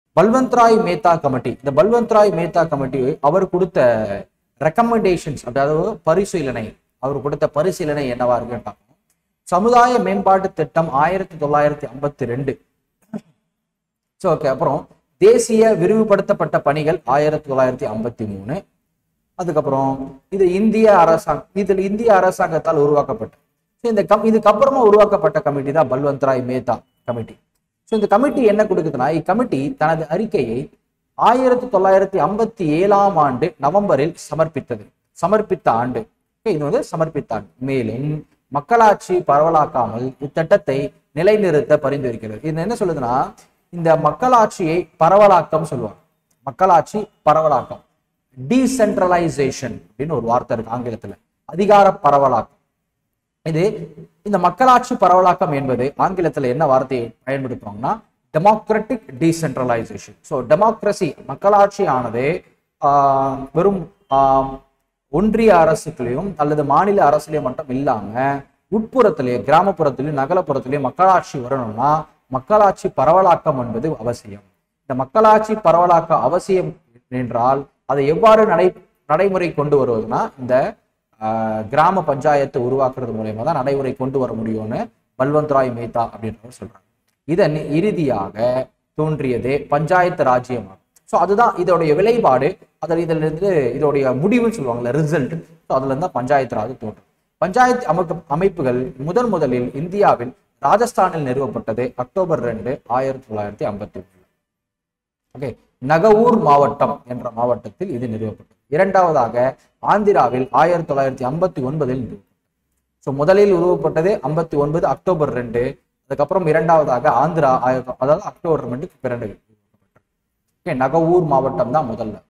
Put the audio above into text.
Balwant Rai Mehta committee, இந்த Balwant Rai Mehta committee அவர் கொடுத்த ரெக்கமெண்டேஷன்ஸ், அதாவது பரிசீலனை, அவர் கொடுத்த பரிசீலனை என்னவா இருக்கு? சமுதாய மேம்பாட்டு திட்டம் 1952. ஓகே. அப்புறம் தேசிய விரிவுபடுத்தப்பட்ட பணிகள் 1953. அதுக்கப்புறம் இது இந்திய அரசாங்கத்தால் உருவாக்கப்பட்ட இதுக்கப்புறமா உருவாக்கப்பட்ட கமிட்டி தான் பல்வந்த் ராய் மேத்தா கமிட்டி. இந்த கமிட்டி என்ன கொடுக்குதுன்னா, இக்கமிட்டி தனது அறிக்கையை 1957 ஆண்டு நவம்பரில் சமர்ப்பித்த ஆண்டு. இது சமர்ப்பித்த ஆண்டு. மேலும் மக்களாட்சி பரவலாக்காமல் இத்திட்டத்தை நிலைநிறுத்த பரிந்துரைக்கிறது. இது என்ன சொல்லுதுன்னா, இந்த மக்களாட்சியை பரவலாக்கம் சொல்லுவாங்க. மக்களாட்சி பரவலாக்கம், டீசென்ட்ரலைசேஷன் அப்படின்னு ஒரு வார்த்தை இருக்கு ஆங்கிலத்துல, அதிகார பரவலாக்கம். இந்த மக்களாட்சி பரவலாக்கம் என்பது ஆங்கிலத்துல என்ன வார்த்தையை பயன்படுத்துவாங்கன்னா, டெமோக்ராட்டிக் டீசென்ட்ரலைசேஷன். ஸோ டெமோக்ரஸி, மக்களாட்சி ஆனது வெறும் ஒன்றிய அரசுகளையும் அல்லது மாநில அரசுலையும் மட்டும் இல்லாம உட்புறத்திலேயே, கிராமப்புறத்திலையும் நகரப்புறத்திலையும் மக்களாட்சி வரணும்னா மக்களாட்சி பரவலாக்கம் என்பது அவசியம். இந்த மக்களாட்சி பரவலாக்க அவசியம் என்றால் அதை எவ்வாறு நடைமுறை கொண்டு வருவதுன்னா, இந்த கிராம பஞ்சாயத்தை உருவாக்குறது மூலயமா தான் நடைமுறை கொண்டு வர முடியும்னு பல்வந்த் ராய் மேத்தா அப்படின்றவர் சொல்றாங்க. இதன் இறுதியாக தோன்றியதே பஞ்சாயத்து ராஜ்யம். ஸோ அதுதான் இதோடைய விளைபாடு. அதில் இதுல இருந்து இதோடைய முடிவுன்னு சொல்லுவாங்கல்ல, ரிசல்ட். ஸோ அதுல இருந்தா பஞ்சாயத்து ராஜ் தோன்றும். பஞ்சாயத்து அமைப்புகள் முதலில் இந்தியாவில் ராஜஸ்தானில் நிறுவப்பட்டது அக்டோபர் 2, 1953. ஓகே. நகவூர் மாவட்டம் என்ற மாவட்டத்தில் இது நிறுவப்பட்டது. இரண்டாவதாக ஆந்திராவில் 1959 நிறுவப்பட்டது. ஸோ முதலில் உருவப்பட்டது 59 அக்டோபர் 2. அதுக்கப்புறம் இரண்டாவதாக ஆந்திரா, அதாவது அக்டோபர் 2க்கு பிறகு. ஓகே. நகவூர் மாவட்டம் தான் முதல்ல.